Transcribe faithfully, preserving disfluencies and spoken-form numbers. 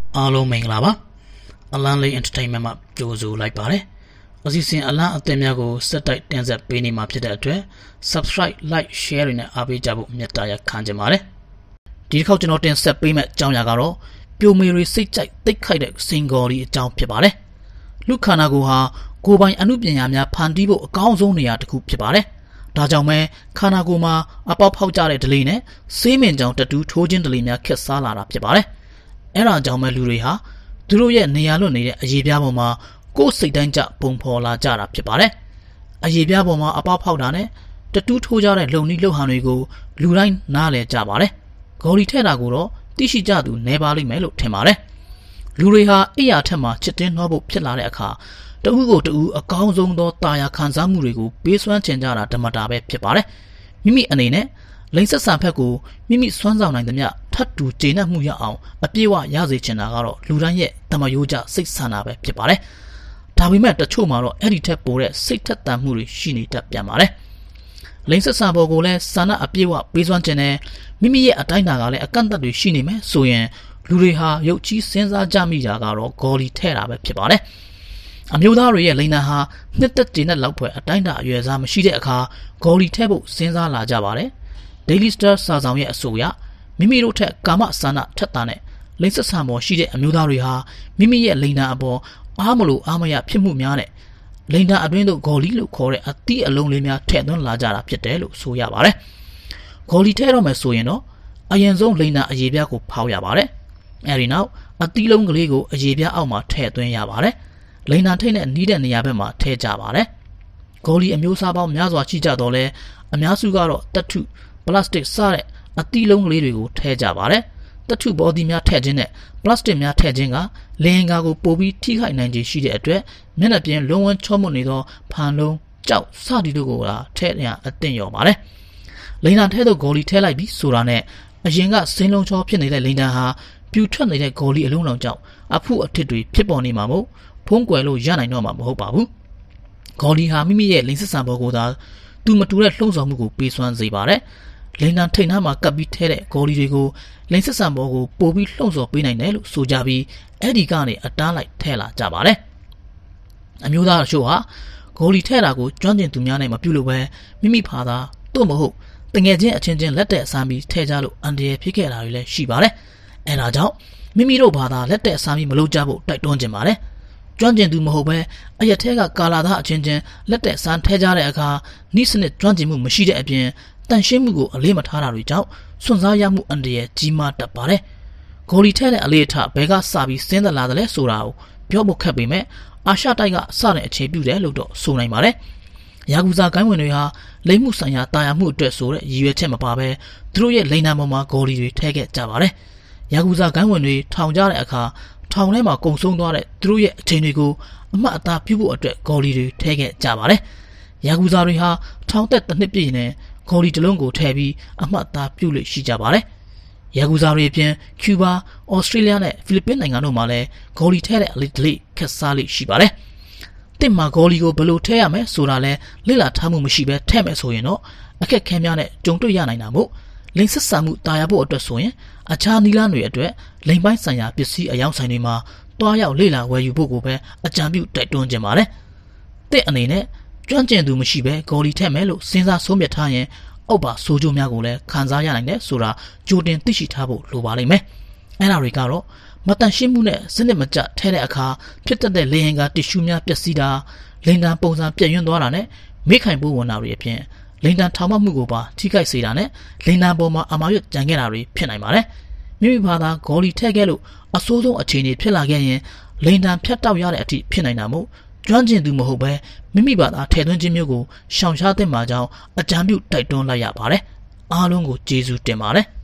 အားလုံးမင်္ဂလာပါအလန်လေး entertainment မှာကြိုဆိုလိုက်ပါတယ်အစီအစဉ်အလန်အသစ်များကိုစက်တိုက်တင်ဆက်ပေးနေမှာဖြစ်တဲ့အတွက် subscribe like share တွေနဲ့အားပေးကြဖို့မြတ်တာရခံချင်ပါတယ်ဒီတစ်ခေါက်ကျွန်တော်တင်ဆက်ပေးမယ့်အကြောင်းအရာကတော့ပြိုမေရီစိတ်ကြိုက်တိတ်ခိုက်တဲ့စင်ဂေါ်ဒီအကြောင်းဖြစ်ပါတယ်လူခန္ဓာကိုယ်ဟာကိုယ်ပိုင်အမှုပညာများဖန်တီးဖို့အကောင်းဆုံးနေရာတစ်ခုဖြစ်ပါတယ်ဒါကြောင့်မဲခန္ဓာကိုယ်မှာအပေါက်ဖောက်ကြတဲ့ဒလေးနဲ့ဆေးမင်ကြောင်တတူးထိုးခြင်းဒလေးများခက်စားလာတာဖြစ်ပါတယ်အဲ့ဒါကြောင့်မဲလူတွေဟာသူတို့ရဲ့နေရာလွတ်နေတဲ့အရေးပြားပေါ်မှာကိုယ်စိတ်တိုင်းကြပုံဖော်လာကြတာဖြစ်ပါတယ်အရေးပြားပေါ်မှာအပေါက်ဖောက်တာနဲ့တတူးထိုးကြတဲ့လုံနီးလှုပ်ဟန်တွေကိုလူတိုင်းနားလည်ကြပါတယ်ဂေါ်လီထဲတာကိုတော့သိရှိကြသူနေပါလိမ့်မယ်လို့ထင်ပါတယ်လူတွေဟာအိယာထက်မှာချစ်တင်းနှောဖို့ဖြစ်လာတဲ့အခါတဦးကိုတဦးအကောင်းဆုံးသောတာယာခံစားမှုတွေကိုပေးစွမ်းချင်ကြတာဓမ္မတာပဲဖြစ်ပါတယ်မိမိအနေနဲ့လိန်ဆက်ဆံဖက်ကိုမိမိစွမ်းဆောင်နိုင်သမျှထပ်တူကျေနပ်မှုရအောင်အပြည့်အဝရစေချင်တာကတော့လူတိုင်းရဲ့တမယိုးကြစိတ်ဆန္ဒပဲဖြစ်ပါတယ်ဒါပေမဲ့တချို့မှာတော့အဲ့ဒီထက်ပိုတဲ့စိတ်ထက်သန်မှုတွေရှိနေတတ်ပြန်ပါတယ်လိန်ဆက်ဆံပေါ်ကိုလည်းဆန္ဒအပြည့်အဝပေးစွမ်းချင်တယ်မိမိရဲ့အတိုင်းအတာကလည်းအကန့်အသတ်တွေရှိနေမယ်ဆိုရင်လူတွေဟာရုပ်ကြီးစဉ်းစားကြမိတာကတော့ဂေါ်လီထဲတာပဲဖြစ်ပါတယ်အမျိုးသားတွေရဲ့လိန်နာဟာနှစ်သက်ကျေနပ်လောက်ဖွယ်အတိုင်းအတာအရွယ်စားမရှိတဲ့အခါဂေါ်လီထဲဖို့စဉ်းစားလာကြပါတယ် Daily Star စာဆောင်ရဲ့အဆိုအရမိမိတို့ထက်ကာမဆန္ဒထက်တာနဲ့လိန်ဆက်ဆံပေါ်ရှိတဲ့အမျိုးသားတွေဟာမိမိရဲ့လိန်နာအပေါ်အားမလို့အားမရဖြစ်မှုများတဲ့လိန်နာအတွင်းသို့ဂေါ်လီလို့ခေါ်တဲ့အသီးအလုံးလေးများထည့်သွင်းလာကြတာဖြစ်တယ်လို့ဆိုရပါတယ်ဂေါ်လီထဲတော့မယ်ဆိုရင်တော့အရင်ဆုံးလိန်နာအရေးပြားကိုဖောက်ရပါတယ်အဲဒီနောက်အသီးလုံးကလေးကိုအရေးပြားအောက်မှာထည့်သွင်းရပါတယ်လိန်နာထိတ်နဲ့နီးတဲ့နေရာဘက်မှာထည့်ကြပါတယ်ဂေါ်လီအမျိုးအစားပေါင်းများစွာရှိကြတော့လဲအများစုကတော့တထုပလတ်စတစ်စတဲ့အသီးလုံးကလေးတွေကိုထည့်ကြပါတယ်တထုဘော်ဒီများထည့်ခြင်းနဲ့ပလတ်စတစ်များထည့်ခြင်းကလင်ကာကိုပိုပြီးထိခိုက်နိုင်ခြေရှိတဲ့အတွက်မျက်နှာပြင်လုံးဝချောမွတ်နေသောဖန်လုံးကြောက်စသည်တို့ကိုထည့်ရအသင့်ရောပါတယ်လိန်နာထဲသို့ဂေါ်လီထည့်လိုက်ပြီးဆိုတာနဲ့အရင်ကစင်းလုံးချောဖြစ်နေတဲ့လိန်နာဟာပြူထွက်နေတဲ့ဂေါ်လီအလုံးလောင်ကြောင့်အဖုအထစ်တွေဖြစ်ပေါ်နေမှာမို့ဖုံးကွယ်လို့ရနိုင်တော့မှာမဟုတ်ပါဘူးဂေါ်လီဟာမိမိရဲ့လိန်ဆက်ဆံပေါ်ကိုသာသူမတူတဲ့လှုံ့ဆော်မှုကိုပေးစွမ်းစေပါတယ်လိန်နာထိန်နှားမှာကပ်ပြီးထဲတဲ့ဂေါ်လီတွေကိုလိန်ဆက်ဆံပေါ်ကိုပို့ပြီးလှုံ့ဆော်ပေးနိုင်တယ်လို့ဆိုကြပြီးအဲ့ဒီကနေအတားလိုက်ထဲလာကြပါတယ်အမျိုးသားတို့ဟာဂေါ်လီထဲတာကိုကျွမ်းကျင်သူများနဲ့မပြုတ်လို့ပဲမိမိဖာသာတို့မဟုတ်တငယ်ချင်းအချင်းချင်းလက်တဲ့အစမ်းပြီးထဲကြလို့အန်တရယ်ဖြစ်ခဲ့တာတွေလည်းရှိပါတယ်အဲဒါကြောင့်မိမိတို့ဘာသာလက်တဲ့အစမ်းပြီးမလုပ်ကြဖို့တိုက်တွန်းကြပါတယ်ကျွမ်းကျင်သူမဟုတ်ပဲအရက်ထဲကကာလာသားအချင်းချင်းလက်တဲ့ဆန်းထဲကြတဲ့အခါနိစနစ်ကျွမ်းကျင်မှုမရှိတဲ့အပြင်တန်ရှင်းမှုကိုအလေးမထားတာတွေကြောင့်စွန့်စားရမှုအန္တရာယ်ကြီးမားတတ်ပါတယ်ဂေါ်လီထဲတဲ့အလေးအထဘဲကစပြီးစဉ်းစားလာတယ်လဲဆိုတာကိုပြောဖို့ခက်ပေမဲ့အာရှတိုက်ကစတဲ့အခြေပြုတယ်လို့တော့ဆိုနိုင်ပါတယ်ယာကူဇာကိုင်းဝင်တွေဟာလိမ့်မှုဆိုင်ရာတာယာမှုအတွက်ဆိုတဲ့ရည်ရွယ်ချက်မပါဘဲသူတို့ရဲ့လိန်နာပေါ်မှာဂေါ်လီတွေထည့်ခဲ့ကြပါတယ်ယာကူဇာကိုင်းဝင်တွေထောင်ကြတဲ့အခါထောင်ထဲမှာကုံဆုံးသွားတဲ့သူတို့ရဲ့အချိန်တွေကိုအမှတ်အသားပြုဖို့အတွက်ဂေါ်လီတွေထည့်ခဲ့ကြပါတယ်ယာကူဇာတွေဟာထောင်သက်တစ်နှစ်ပြည့်နဲ့ဂေါ်လီတစ်လုံးကိုထည့်ပြီးအမှတ်အသားပြုလို့ရှိကြပါတယ်ယာကူဇာတွေအပြင်ကျူးဘာဩစတြေးလျနဲ့ဖိလစ်ပင်းနိုင်ငံတို့မှာလည်းဂေါ်လီထည့်တဲ့အလေးတလေးခက်စားလေးရှိပါတယ်တစ်မှာဂေါ်လီကိုဘယ်လိုထည့်ရမလဲဆိုတာလဲလေ့လာထားမှုမရှိဘဲထည့်မယ်ဆိုရင်တော့အခက်ခဲများနဲ့ကြုံတွေ့ရနိုင်တာမို့လိန်ဆက်ဆံမှုတာယာဖို့အတွက်ဆိုရင်အခြားနီလန်းတွေအတွက်လိန်ပိုင်းဆိုင်ရာပစ္စည်းအယောင်ဆိုင်တွေမှာတွားရောက်လေ့လာဝယ်ယူဖို့ကိုပဲအကြံပြုတိုက်တွန်းခြင်းပါတယ်။တဲ့အနေနဲ့ကျွမ်းကျင်သူမရှိဘဲဂေါ်လီထက်မယ်လို့စဉ်းစားဆုံးဖြတ်ထားရင်အောက်ပါဆိုးကျိုးများကိုလည်းခံစားရနိုင်တယ်ဆိုတာကြိုတင်သိရှိထားဖို့လိုပါလိမ့်မယ်။အဲ့ဒါတွေကတော့မတန်ရှင်းမှုနဲ့စနစ်မကျထဲတဲ့အခါဖြစ်တတ်တဲ့လေရင်ကတစ်ရှူးများပျက်စီးတာလိန်တန်ပုံစံပြည့်ယွန်းသွားတာနဲ့မိခိုင်ပိုးဝင်တာတွေအပြင်လိန်တန်ထောင်မှမှုကိုပါထိခိုက်စေတာနဲ့လိန်တန်ပေါ်မှာအမာရွတ်ကြံခဲ့တာတွေဖြစ်နိုင်ပါတယ်မိမိဘာသာဂေါ်လီထည့်ခဲ့လို့အဆိုးဆုံးအခြေအနေဖြစ်လာခဲ့ရင်လိန်တန်ဖြတ်တောက်ရတဲ့အထိဖြစ်နိုင်တာမို့ကျွမ်းကျင်သူမဟုတ်ပဲမိမိဘာသာထည့်သွင်းခြင်းမျိုးကိုရှောင်ရှားသင့်ပါကြောင်းအကြံပြုတိုက်တွန်းလိုက်ရပါတယ်အားလုံးကိုကျေးဇူးတင်ပါတယ်